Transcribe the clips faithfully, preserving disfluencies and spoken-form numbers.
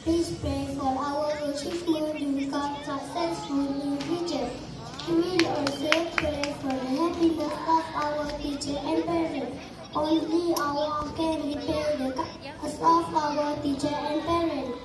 Please pray for our achievement to become successful in future. We will also pray for the happiness of our teacher and parents. Only Allah can repay the kindness of our teacher and parents.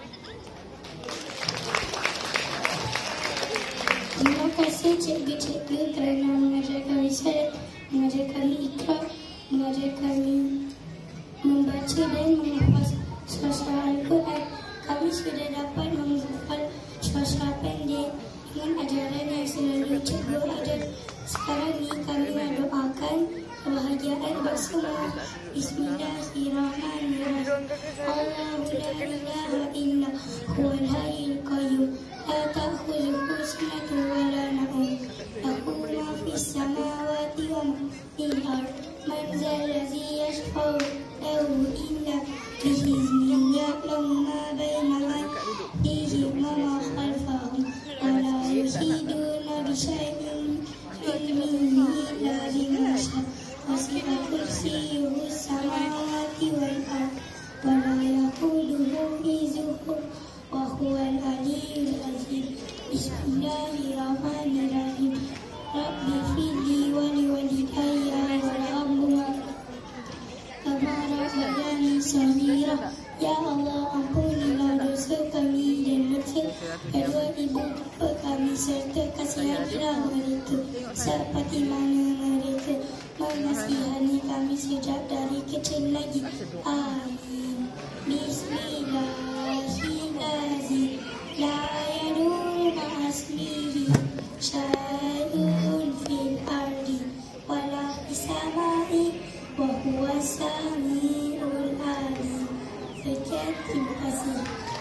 Terima kasih cikgu-cikgu kerana mengajar kami syariat, mengajar kami ikhra, mengajar kami membaca dan menghafaz surah Al-Quran. Kami sudah dapat menghafal surah pendek dengan ajaran yang selalu cikgu ajar. Sekarang ni kami nak doakan kebahagiaan bersama. Bismillahirrahmanirrahim. Allahu la ilaha illa huwal hayyul qayyum. La ta'khudhuhu sinatun wa la nawm. Lahu ma fis samawati wa ma fil ard. Man zal ladzi yashfa'u lahu illa bi'iznihi. Ya'lamu ma baina aydihim wa ma khalfahum. Wa la yuhituna bi shay'in min ilmihi illa bima sha'a. Wasi'a kursiyyuhu as-samawati wal ard. Wa la yaquduhu hifdhuhuma wa huwal aliyyul azim. Bismillahirrahmanirrahim. Rabbi fidli wa liwalidayya warhamhuma kama rabbayani shaghira. Ya Allah, ampunilah dosa kami dan dosa kedua ibu bapa kami serta kasihanilah mereka seperti mana mereka mengasihani kami sejak dari kecil lagi. Amin. Bismillahirrahmanirrahim. La yadur aslihi syai'un fil ardi wala fis samai wa huwas samiul alim. Sekian, terima kasih.